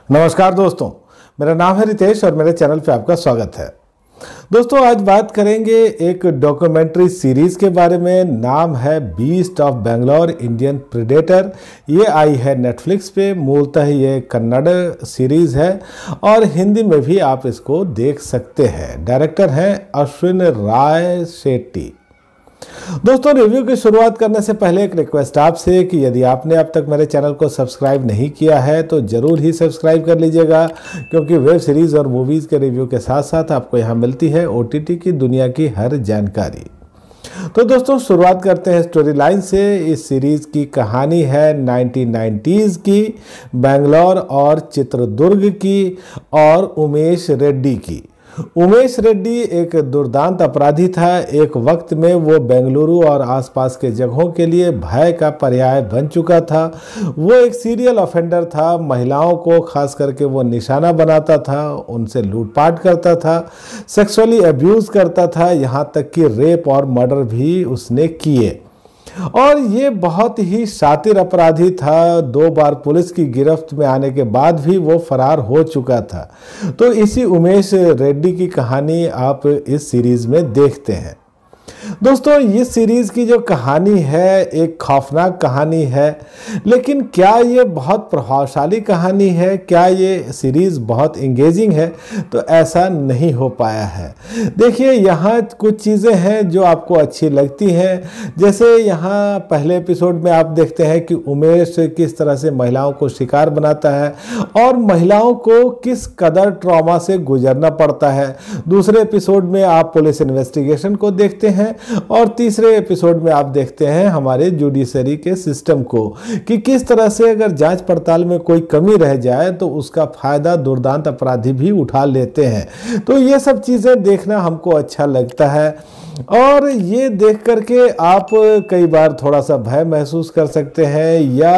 नमस्कार दोस्तों, मेरा नाम है रितेश और मेरे चैनल पे आपका स्वागत है। दोस्तों, आज बात करेंगे एक डॉक्यूमेंट्री सीरीज के बारे में। नाम है beast of Bangalore Indian predator. ये आई है नेटफ्लिक्स पे। मूलतः ये कन्नड़ सीरीज है और हिंदी में भी आप इसको देख सकते हैं। डायरेक्टर हैं अश्विन राय शेट्टी। दोस्तों, रिव्यू की शुरुआत करने से पहले एक रिक्वेस्ट आपसे कि यदि आपने अब तक मेरे चैनल को सब्सक्राइब नहीं किया है तो ज़रूर ही सब्सक्राइब कर लीजिएगा, क्योंकि वेब सीरीज़ और मूवीज़ के रिव्यू के साथ साथ आपको यहाँ मिलती है OTT की दुनिया की हर जानकारी। तो दोस्तों, शुरुआत करते हैं स्टोरी लाइन से। इस सीरीज़ की कहानी है 1990s की, बेंगलोर और चित्रदुर्ग की और उमेश रेड्डी की। उमेश रेड्डी एक दुर्दांत अपराधी था। एक वक्त में वो बेंगलुरु और आसपास के जगहों के लिए भय का पर्याय बन चुका था। वो एक सीरियल ऑफेंडर था। महिलाओं को खास करके वो निशाना बनाता था, उनसे लूटपाट करता था, सेक्सुअली अब्यूज़ करता था, यहाँ तक कि रेप और मर्डर भी उसने किए। और ये बहुत ही शातिर अपराधी था। 2 बार पुलिस की गिरफ्त में आने के बाद भी वो फरार हो चुका था। तो इसी उमेश रेड्डी की कहानी आप इस सीरीज में देखते हैं। दोस्तों, ये सीरीज़ की जो कहानी है एक खौफनाक कहानी है, लेकिन क्या ये बहुत प्रभावशाली कहानी है? क्या ये सीरीज़ बहुत इंगेजिंग है? तो ऐसा नहीं हो पाया है। देखिए, यहाँ कुछ चीज़ें हैं जो आपको अच्छी लगती हैं। जैसे यहाँ पहले एपिसोड में आप देखते हैं कि उमेश किस तरह से महिलाओं को शिकार बनाता है और महिलाओं को किस कदर ट्रॉमा से गुजरना पड़ता है। दूसरे एपिसोड में आप पुलिस इन्वेस्टिगेशन को देखते हैं और तीसरे एपिसोड में आप देखते हैं हमारे जुडिशरी के सिस्टम को कि किस तरह से अगर जांच पड़ताल में कोई कमी रह जाए तो उसका फायदा दुर्दांत अपराधी भी उठा लेते हैं। तो ये सब चीज़ें देखना हमको अच्छा लगता है और ये देख करके आप कई बार थोड़ा सा भय महसूस कर सकते हैं या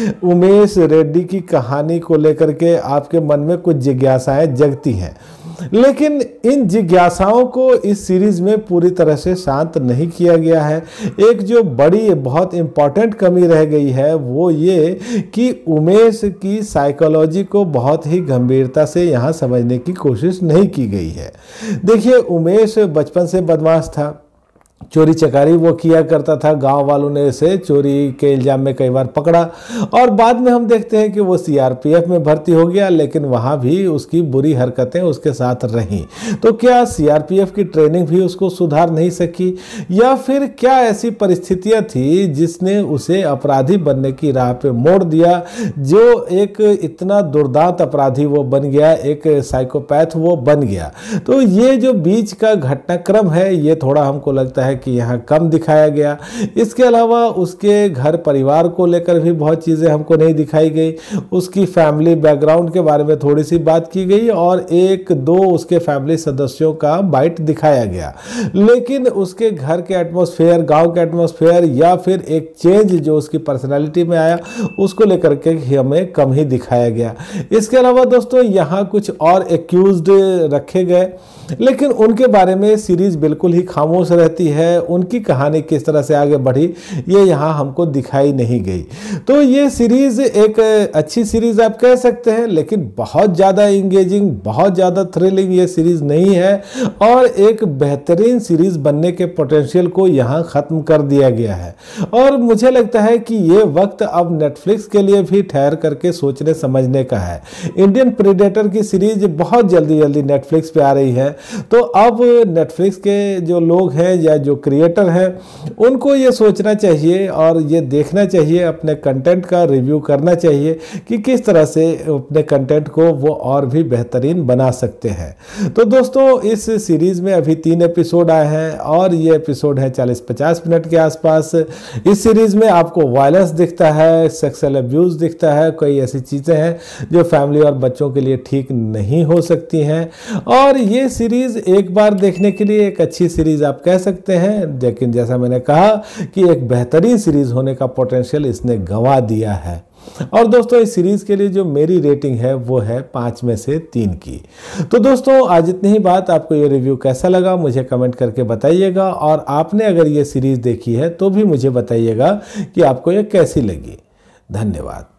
उमेश रेड्डी की कहानी को लेकर के आपके मन में कुछ जिज्ञासाएं जगती हैं। लेकिन इन जिज्ञासाओं को इस सीरीज में पूरी तरह से शांत नहीं किया गया है। एक जो बड़ी बहुत इंपॉर्टेंट कमी रह गई है वो ये कि उमेश की साइकोलॉजी को बहुत ही गंभीरता से यहाँ समझने की कोशिश नहीं की गई है। देखिए, उमेश बचपन से बदमाश था। चोरी चकारी वो किया करता था। गांव वालों ने इसे चोरी के इल्जाम में कई बार पकड़ा और बाद में हम देखते हैं कि वो CRPF में भर्ती हो गया, लेकिन वहाँ भी उसकी बुरी हरकतें उसके साथ रहीं। तो क्या CRPF की ट्रेनिंग भी उसको सुधार नहीं सकी या फिर क्या ऐसी परिस्थितियाँ थी जिसने उसे अपराधी बनने की राह पे मोड़ दिया, जो एक इतना दुर्दांत अपराधी वो बन गया, एक साइकोपैथ वो बन गया। तो ये जो बीच का घटनाक्रम है ये थोड़ा हमको लगता है कि यहाँ कम दिखाया गया। इसके अलावा उसके घर परिवार को लेकर भी बहुत चीज़ें हमको नहीं दिखाई गई। उसकी फैमिली बैकग्राउंड के बारे में थोड़ी सी बात की गई और 1-2 उसके फैमिली सदस्यों का बाइट दिखाया गया, लेकिन उसके घर के एटमॉस्फेयर, गांव के एटमॉस्फेयर या फिर एक चेंज जो उसकी पर्सनालिटी में आया उसको लेकर के हमें कम ही दिखाया गया। इसके अलावा दोस्तों, यहाँ कुछ और एक्यूज्ड रखे गए, लेकिन उनके बारे में सीरीज बिल्कुल ही खामोश रहती है। उनकी कहानी किस तरह से आगे बढ़ी ये यहाँ हमको दिखाई नहीं गई। तो ये सीरीज एक अच्छी सीरीज आप कह सकते हैं, लेकिन बहुत ज़्यादा इंगेजिंग, बहुत ज़्यादा थ्रिलिंग ये सीरीज नहीं है और एक बेहतरीन सीरीज बनने के पोटेंशियल को यहाँ ख़त्म कर दिया गया है। और मुझे लगता है कि ये वक्त अब नेटफ्लिक्स के लिए भी ठहर करके सोचने समझने का है। इंडियन प्रेडेटर की सीरीज बहुत जल्दी नेटफ्लिक्स पे आ रही है, तो अब नेटफ्लिक्स के जो लोग हैं या जो क्रिएटर हैं उनको ये सोचना चाहिए और ये देखना चाहिए, अपने कंटेंट का रिव्यू करना चाहिए कि किस तरह से अपने कंटेंट को वो और भी बेहतरीन बना सकते हैं। तो दोस्तों, इस सीरीज़ में अभी 3 एपिसोड आए हैं और ये एपिसोड है 40-50 मिनट के आसपास। इस सीरीज़ में आपको वायलेंस दिखता है, सेक्सुअल अब्यूज़ दिखता है, कई ऐसी चीज़ें हैं जो फैमिली और बच्चों के लिए ठीक नहीं हो सकती हैं। और ये सीरीज़ एक बार देखने के लिए एक अच्छी सीरीज़ आप कह सकते हैं, लेकिन जैसा मैंने कहा कि एक बेहतरीन सीरीज होने का पोटेंशियल इसने गंवा दिया है। और दोस्तों, इस सीरीज के लिए जो मेरी रेटिंग है वो है 5 में से 3 की। तो दोस्तों, आज इतनी ही बात। आपको ये रिव्यू कैसा लगा मुझे कमेंट करके बताइएगा और आपने अगर ये सीरीज देखी है तो भी मुझे बताइएगा कि आपको ये कैसी लगी। धन्यवाद।